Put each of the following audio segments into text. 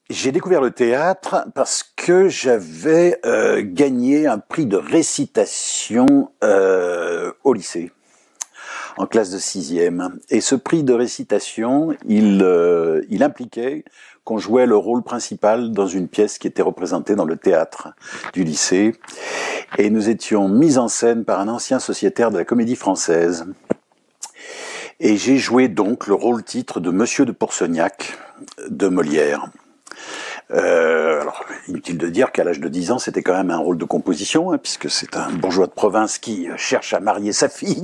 J'ai découvert le théâtre parce que j'avais gagné un prix de récitation au lycée, en classe de sixième. Et ce prix de récitation, il impliquait qu'on jouait le rôle principal dans une pièce qui était représentée dans le théâtre du lycée. Et nous étions mis en scène par un ancien sociétaire de la Comédie Française. Et j'ai joué donc le rôle-titre de Monsieur de Pourceaugnac de Molière. Alors, inutile de dire qu'à l'âge de 10 ans, c'était quand même un rôle de composition, hein, puisque c'est un bourgeois de province qui cherche à marier sa fille.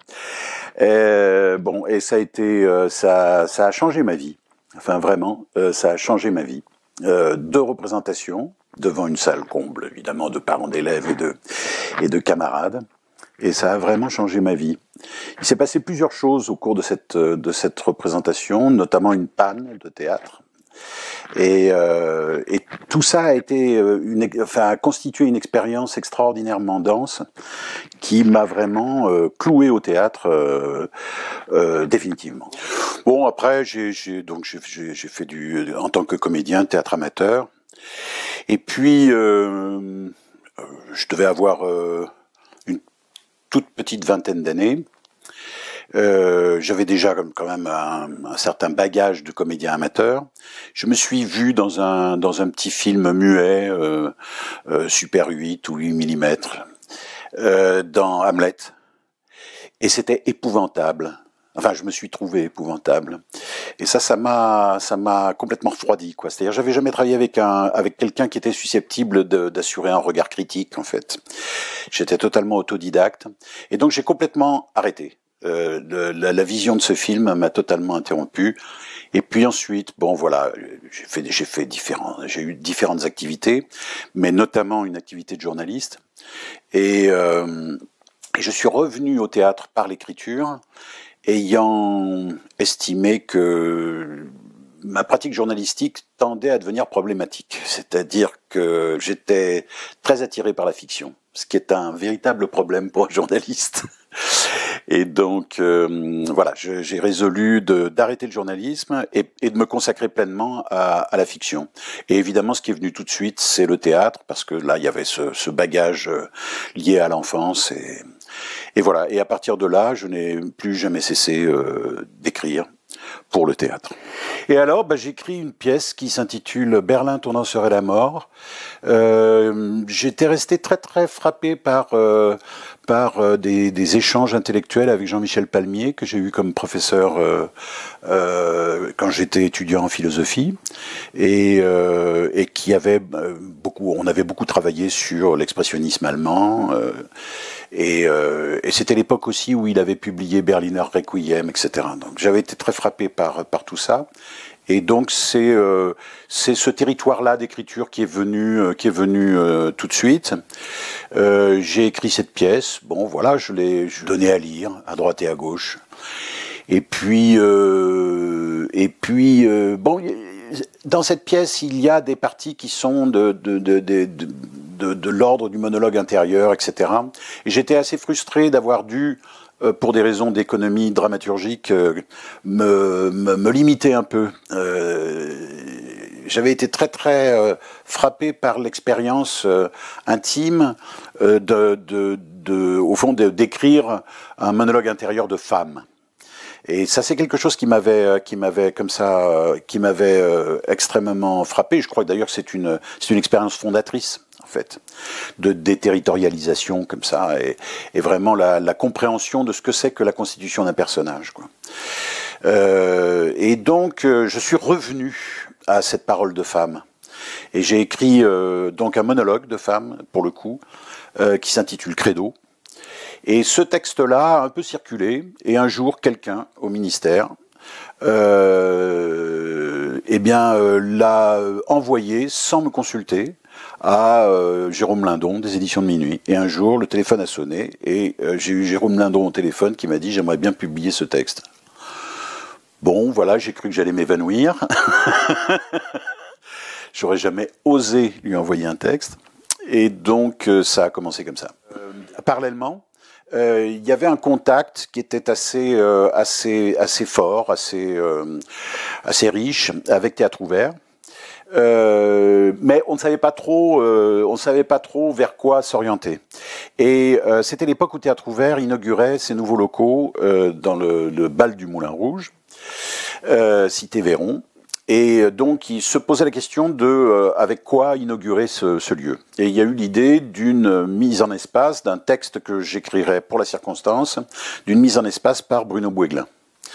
Bon, et ça a été, ça a changé ma vie. Enfin, vraiment, ça a changé ma vie. Deux représentations devant une salle comble, évidemment, de parents d'élèves et de camarades. Et ça a vraiment changé ma vie. Il s'est passé plusieurs choses au cours de cette représentation, notamment une panne de théâtre. Et tout ça a été a constitué une expérience extraordinairement dense qui m'a vraiment cloué au théâtre définitivement. Bon, après j'ai fait en tant que comédien théâtre amateur. Et puis je devais avoir une toute petite vingtaine d'années. J'avais déjà quand même un certain bagage de comédien amateur. Je me suis vu dans un petit film muet, Super 8 ou 8 mm, dans Hamlet. Et c'était épouvantable. Enfin, je me suis trouvé épouvantable. Et ça m'a complètement refroidi, quoi. C'est-à-dire, j'avais jamais travaillé avec quelqu'un qui était susceptible d'assurer un regard critique, en fait. J'étais totalement autodidacte. Et donc, j'ai complètement arrêté. La vision de ce film m'a totalement interrompu. Et puis ensuite, bon voilà, j'ai eu différentes activités, mais notamment une activité de journaliste. Et je suis revenu au théâtre par l'écriture, ayant estimé que ma pratique journalistique tendait à devenir problématique. C'est-à-dire que j'étais très attiré par la fiction, ce qui est un véritable problème pour un journaliste. Et donc, voilà, j'ai résolu d'arrêter le journalisme et de me consacrer pleinement à la fiction. Et évidemment, ce qui est venu tout de suite, c'est le théâtre, parce que là, il y avait ce bagage lié à l'enfance. Et voilà. Et à partir de là, je n'ai plus jamais cessé d'écrire pour le théâtre. Et alors, j'écris une pièce qui s'intitule Berlin, ton nom serait la mort. J'étais resté très très frappé par des échanges intellectuels avec Jean-Michel Palmier, que j'ai eu comme professeur quand j'étais étudiant en philosophie, et qui avait on avait beaucoup travaillé sur l'expressionnisme allemand, et c'était l'époque aussi où il avait publié Berliner Requiem, etc. Donc j'avais été très frappé par tout ça. Et donc c'est ce territoire-là d'écriture qui est venu tout de suite. J'ai écrit cette pièce. Bon, voilà, je l'ai donné à lire à droite et à gauche. Et puis bon, dans cette pièce, il y a des parties qui sont de l'ordre du monologue intérieur, etc. Et j'étais assez frustré d'avoir dû, pour des raisons d'économie dramaturgique, me limiter un peu. J'avais été très très frappé par l'expérience intime au fond d'écrire un monologue intérieur de femme. Et ça, c'est quelque chose qui m'avait extrêmement frappé. Je crois d'ailleurs que c'est une expérience fondatrice, en fait, de déterritorialisation comme ça, et vraiment la compréhension de ce que c'est que la constitution d'un personnage, quoi. Et donc, je suis revenu à cette parole de femme. Et j'ai écrit donc un monologue de femme, pour le coup, qui s'intitule Credo. Et ce texte-là a un peu circulé, et un jour, quelqu'un au ministère l'a envoyé sans me consulter à Jérôme Lindon des éditions de Minuit. Et un jour, le téléphone a sonné, et j'ai eu Jérôme Lindon au téléphone qui m'a dit « J'aimerais bien publier ce texte ». Bon, voilà, j'ai cru que j'allais m'évanouir. J'aurais jamais osé lui envoyer un texte. Et donc, ça a commencé comme ça. Parallèlement, il y avait un contact qui était assez fort, assez riche avec Théâtre Ouvert, Mais on ne savait pas trop vers quoi s'orienter. Et c'était l'époque où Théâtre Ouvert inaugurait ses nouveaux locaux dans le Bal du Moulin Rouge, cité Véron. Et donc, il se posait la question de avec quoi inaugurer ce lieu. Et il y a eu l'idée d'une mise en espace, d'un texte que j'écrirais pour la circonstance, d'une mise en espace par Bruno Bouéglin.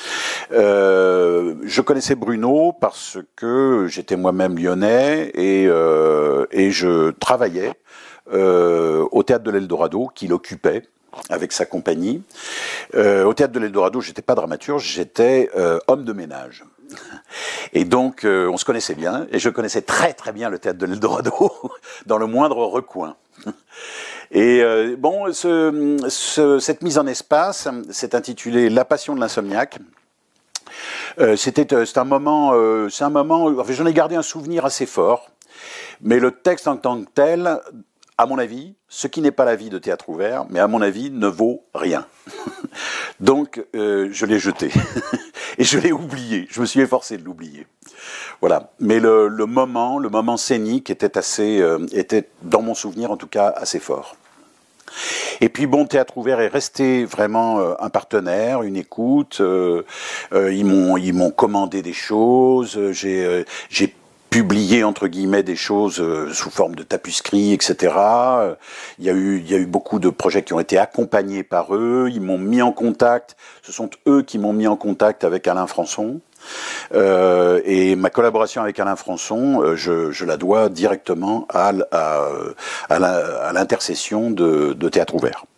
Je connaissais Bruno parce que j'étais moi-même lyonnais et je travaillais au Théâtre de l'Eldorado, qu'il occupait avec sa compagnie. Au Théâtre de l'Eldorado, j'étais pas dramaturge, j'étais homme de ménage. Et donc, on se connaissait bien, et je connaissais très très bien le Théâtre de l'Eldorado, dans le moindre recoin. Et bon, cette mise en espace s'est intitulée La Passion de l'insomniaque. C'est un moment, enfin, j'en ai gardé un souvenir assez fort, mais le texte en tant que tel, à mon avis, ce qui n'est pas la vie de Théâtre Ouvert, mais à mon avis, ne vaut rien. Donc, je l'ai jeté. Et je l'ai oublié. Je me suis efforcé de l'oublier. Voilà. Mais le moment scénique était, dans mon souvenir en tout cas, assez fort. Et puis bon, Théâtre Ouvert est resté vraiment un partenaire, une écoute. Ils m'ont commandé des choses. J'ai publié entre guillemets des choses sous forme de tapuscrits, etc. Il y a eu beaucoup de projets qui ont été accompagnés par eux. Ils m'ont mis en contact. Ce sont eux qui m'ont mis en contact avec Alain Françon. Et ma collaboration avec Alain Françon, je la dois directement à l'intercession de Théâtre Ouvert.